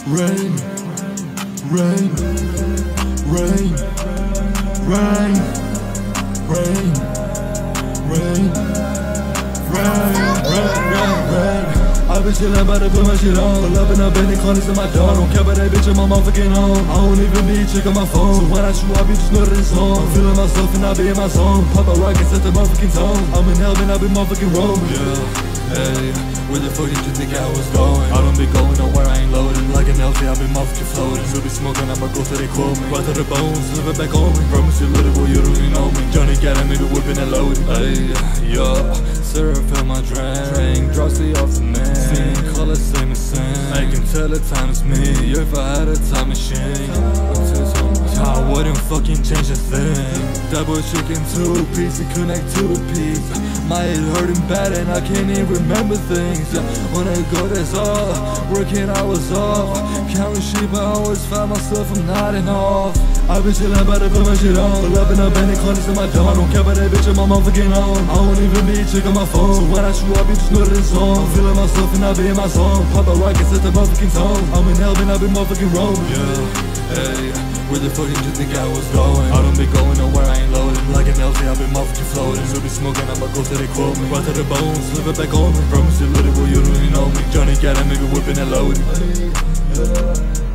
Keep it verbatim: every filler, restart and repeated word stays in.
Rëin, Rëin, Rëin, Rëin, Rëin, Rëin, Rëin, Rëin, Rëin. I've been chillin', about to put my shit on. Pull up and I've been in corners in my door. Don't care about that bitch, I'm on my fucking home. I don't even be checking my phone. So when I shoot, I be just know that it's on. I'm feeling myself and I be in my zone. Pop a rocket, set the motherfucking tone. I'm in hell, man, I be motherfucking wrong. Yeah, hey, where the fuck did you think I was going? I don't be going nowhere, I ain't loading. Like an L T, I be motherfucking floating. Still be smoking, I'ma go to the quote me. Right to the bones, live it back on me. Promise you little boy, you don't even know me. Johnny got him, maybe whipping and loading. Hey, yeah, syrup fill my drink. Drowsy off the man. Same color, same as same. I can tell the time is me. If I had a time machine, I wouldn't fucking change a thing. Double chicken two piece, it connect to the piece. My head hurting bad and I can't even remember things. When I go, that's all. Working hours off. Counting sheep, I always find myself, I'm nodding off. I've been chillin', about to put my shit on. Pull up and I've been in corners in my door. I don't care about that bitch, I'm on my fucking home. I don't even be checking my phone. So when I shoot, I be just know that it's on. I'm feeling myself and I be in my zone. Pop a rocket, set the motherfucking tone. I'm in hell, man, I be motherfucking wrong. Yeah, hey, where the fuck did you think I was going? I don't be going nowhere, I ain't loading. Like an L T, I be motherfucking floating. Still be smoking, I'ma go to the quote me. Right to the bones, live it back on me. Promise you little boy, you don't even know me. Johnny got him, maybe whipping and loading. Yeah.